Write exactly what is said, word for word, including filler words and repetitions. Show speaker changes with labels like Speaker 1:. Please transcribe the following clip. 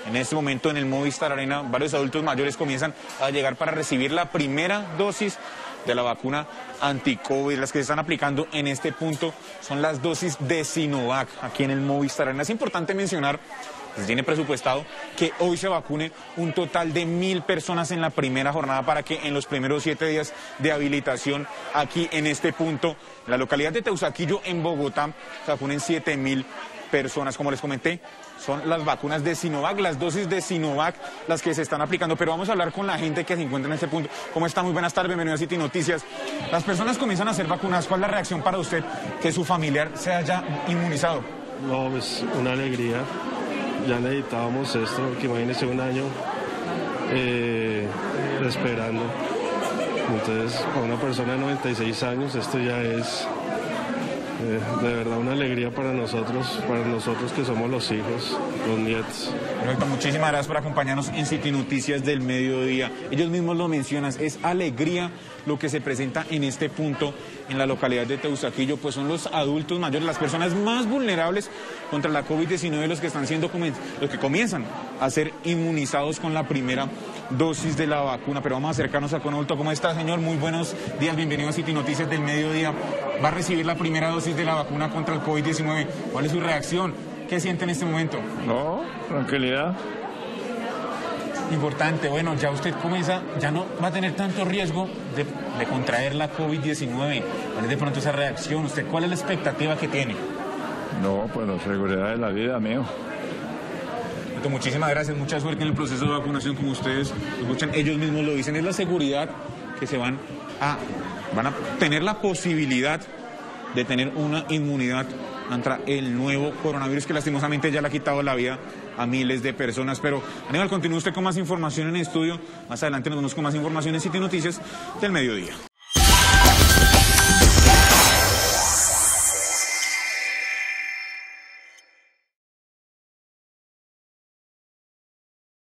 Speaker 1: En este momento en el Movistar Arena varios adultos mayores comienzan a llegar para recibir la primera dosis de la vacuna anti-COVID. Las que se están aplicando en este punto son las dosis de Sinovac aquí en el Movistar Arena. Es importante mencionar, se tiene presupuestado que hoy se vacune un total de mil personas en la primera jornada para que en los primeros siete días de habilitación aquí en este punto, en la localidad de Teusaquillo, en Bogotá, se vacunen siete mil personas. Como les comenté, son las vacunas de Sinovac, las dosis de Sinovac las que se están aplicando. Pero vamos a hablar con la gente que se encuentra en este punto. ¿Cómo está? Muy buenas tardes, bienvenido a City Noticias. Las personas comienzan a hacer vacunas. ¿Cuál es la reacción para usted que su familiar se haya inmunizado?
Speaker 2: No, pues una alegría. Ya necesitábamos esto, porque imagínese un año eh, esperando. Entonces, para una persona de noventa y seis años, esto ya es eh, de verdad una alegría para nosotros, para nosotros que somos los hijos, los nietos.
Speaker 1: Perfecto, muchísimas gracias por acompañarnos en City Noticias del Mediodía. Ellos mismos lo mencionan, es alegría lo que se presenta en este punto en la localidad de Teusaquillo, pues son los adultos mayores, las personas más vulnerables contra la COVID diecinueve, los que están siendo, los que comienzan a ser inmunizados con la primera dosis de la vacuna. Pero vamos a acercarnos a con adulto. ¿Cómo está, señor? Muy buenos días, bienvenido a City Noticias del Mediodía. Va a recibir la primera dosis de la vacuna contra el COVID diecinueve. ¿Cuál es su reacción? ¿Qué siente en este momento?
Speaker 3: No, tranquilidad.
Speaker 1: Importante, bueno, ya usted comienza, ya no va a tener tanto riesgo de, de contraer la COVID diecinueve. ¿Cuál es de pronto esa reacción? ¿Usted cuál es la expectativa que tiene?
Speaker 3: No, pues la seguridad de la vida, mío.
Speaker 1: Muchísimas gracias, mucha suerte en el proceso de vacunación. Como ustedes escuchan, ellos mismos lo dicen, es la seguridad que se van a, van a tener la posibilidad de tener una inmunidad contra el nuevo coronavirus que lastimosamente ya le ha quitado la vida a miles de personas. Pero Aníbal, continúe usted con más información en el estudio. Más adelante nos vemos con más información en City Noticias del Mediodía.